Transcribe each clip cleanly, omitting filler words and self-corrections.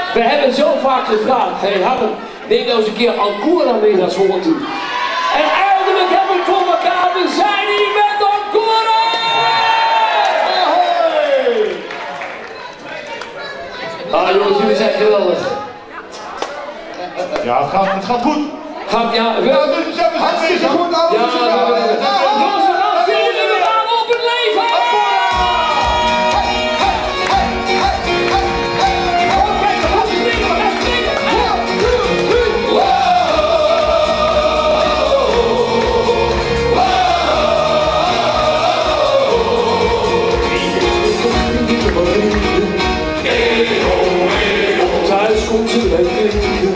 We hebben zo vaak gevraagd, hey Harm, neem nou eens een keer Ancora mee naar Zwolle toe. En eindelijk hebben we het voor elkaar, we zijn hier met Ancora! Ah jongens, jullie zijn geweldig. Ja, het gaat goed. Gaat, ja, we zijn hartstikke goed. Jongens, we gaan vieren, we gaan op het leven! Thuis komt ze lekker.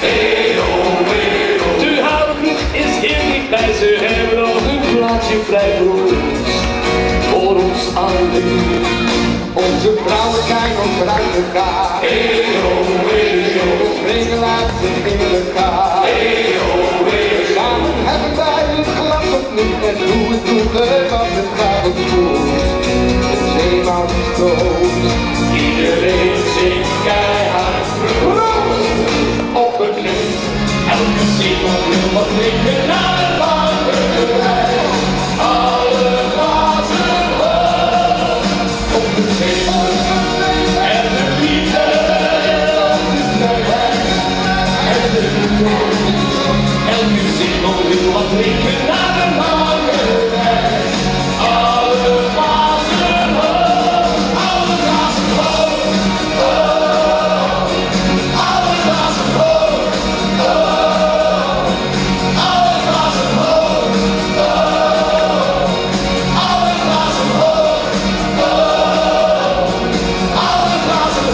De houtlucht is hier niet bij, ze hebben nog een plaatsje vrij voor ons alleen. Onze vrouwen zijn ons vooruit gegaan. We springen laatste in elkaar. Samen hebben wij het glas opnieuw en hoe het vroeger was, het gaat ons goed. Het zeeman is groot. Iedereen zingt keihard proost op het licht. Elke zeeman wil wat drinken naar de bankerij. Alle glazen hoog op het leven en de liefde en de liefde. Elke zeeman wil wat drinken naar de bankerij. Alle glazen hoog, alle glazen hoog, alle glazen hoog, alle glazen hoog, alle glazen hoog, alle glazen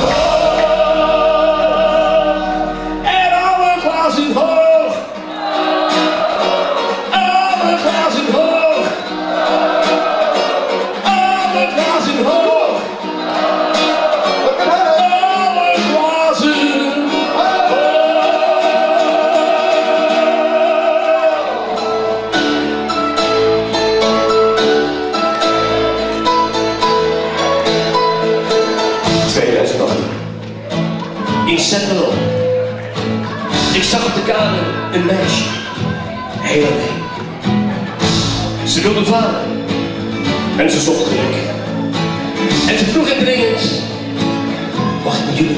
hoog, en alle glazen hoog, alle glazen hoog, alle glazen hoog, alle glazen in Sentinel. Ik zag op de kade een meisje, heel alleen. Ze wilde varen en ze zocht geluk. En ze vroeg indringend, mag ik met jullie?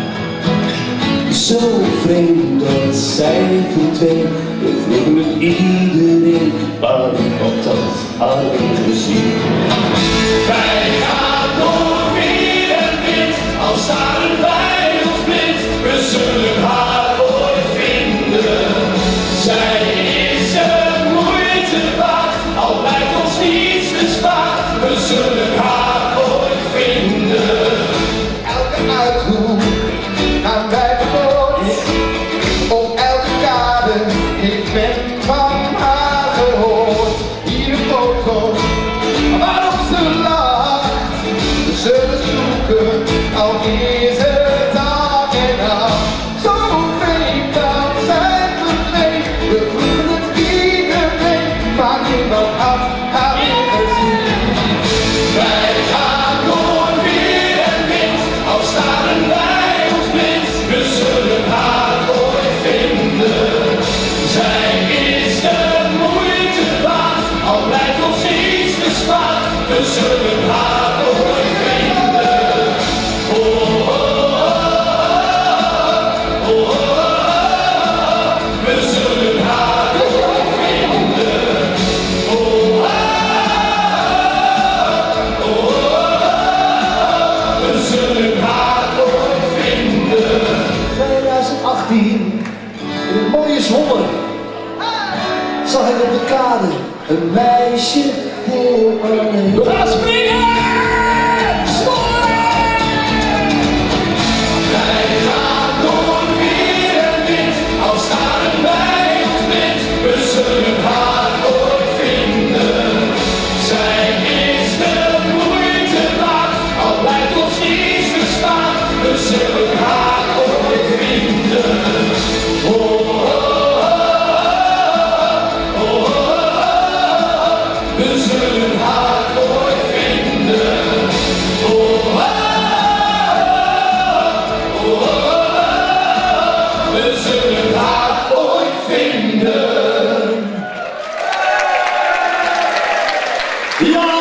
Zo vreemd dat zij verdween, we vroegen met iedereen, maar ik had dat alleen gezien. Wij gaan door weer en wind, al staren wij ons blind, we zullen haar ooit vinden. Zij is het moeite waard, al blijft ons niets bespaard, we zullen haar ooit vinden. Elke uithoek gaan wij verloren. Op elke kade, ik ben van haar gehoord. Hier een foto waarop ze lacht. We zullen zoeken, al is het dag en nacht. Zo vreemd dat zij verdween. We vroegen het iedereen, maar niemand had haar weer gezien. Wij gaan door weer en wind, al staren wij ons blind, we zullen haar ooit vinden. Zij is de moeite waard, al blijft ons niets bespaard, we zullen haar ooit vinden. Oh, oh, oh, oh, oh, we zullen haar ooit vinden. Oh, oh, oh, we zullen haar ooit vinden. 2018, in een mooie zomer, zag ik op de kade een meisje heel alleen. We gaan springen! Wij gaan door weer en wind, al staren wij ons blind, we zullen haar ooit vinden. Zij is de moeite waard, al blijft ons niets bespaard, we zullen haar ooit vinden. Oh, oh, oh, oh, oh, we zullen haar ooit vinden. Oh, oh, oh, oh. we zullen haar ooit vinden. Ja!